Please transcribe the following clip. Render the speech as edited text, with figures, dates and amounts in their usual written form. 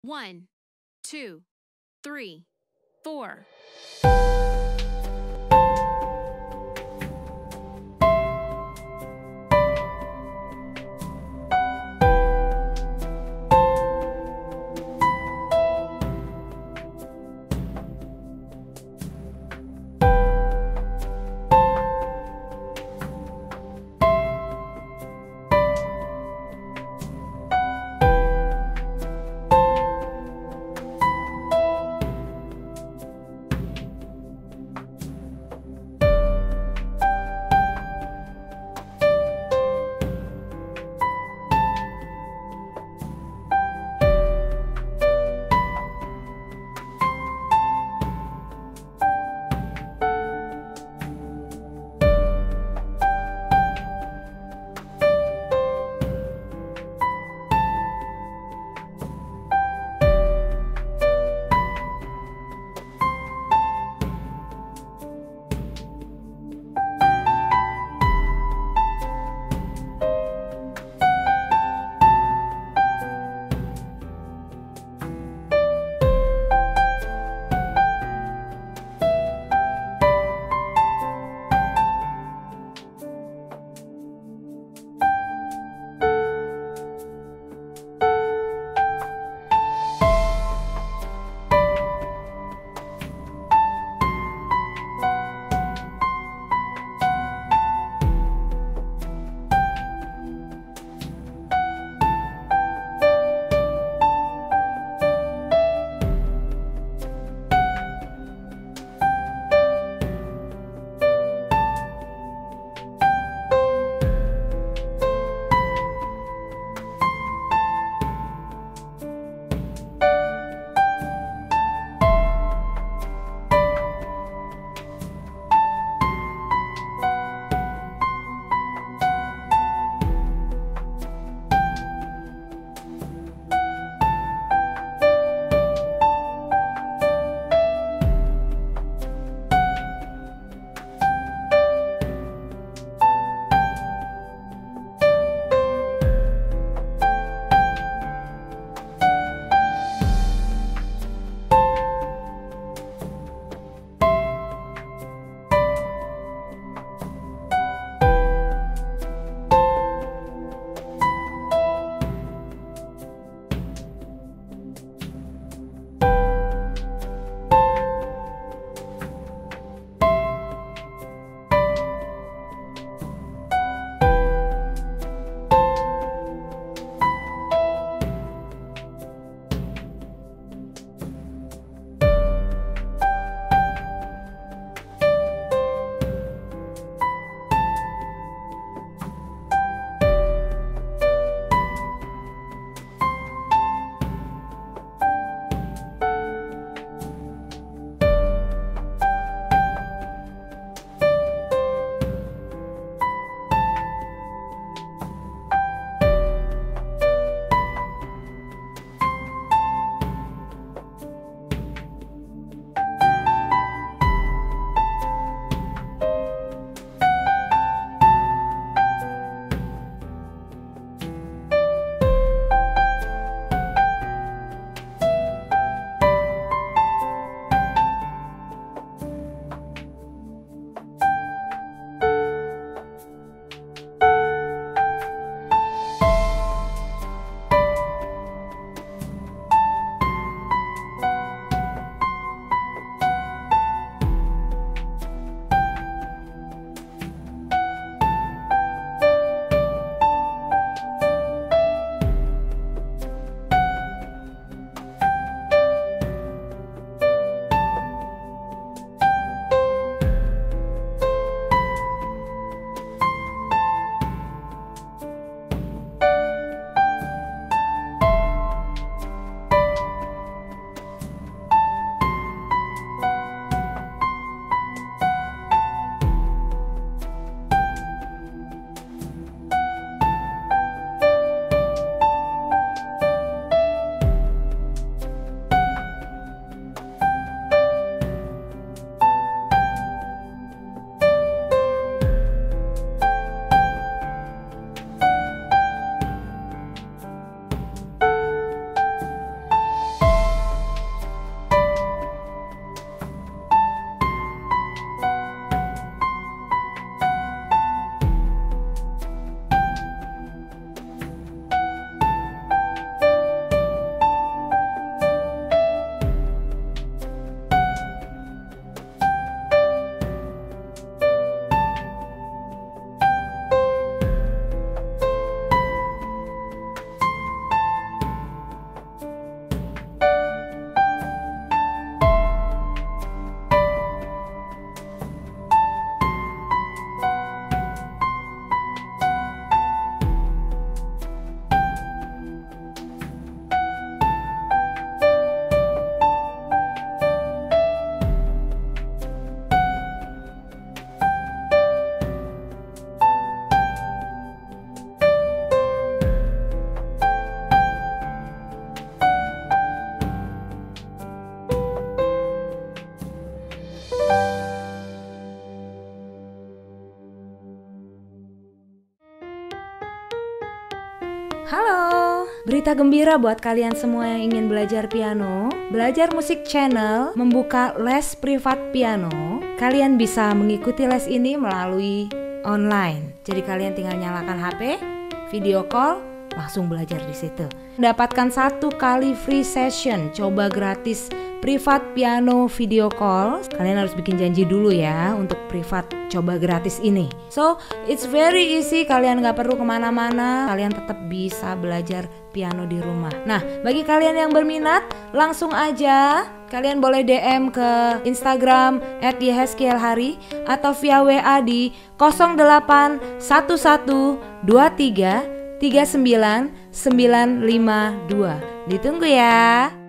1, 2, 3, 4. Berita gembira buat kalian semua yang ingin belajar piano. Belajar Musik Channel membuka les privat piano. Kalian bisa mengikuti les ini melalui online. Jadi kalian tinggal nyalakan HP, video call, langsung belajar di situ. Dapatkan 1 kali free session coba gratis privat piano video call. Kalian harus bikin janji dulu ya untuk privat coba gratis ini. So it's very easy, kalian gak perlu kemana-mana, kalian tetap bisa belajar piano di rumah. Nah, bagi kalian yang berminat, langsung aja kalian boleh DM ke Instagram @yehezkielhari atau via WA di 081123 39952. Ditunggu ya.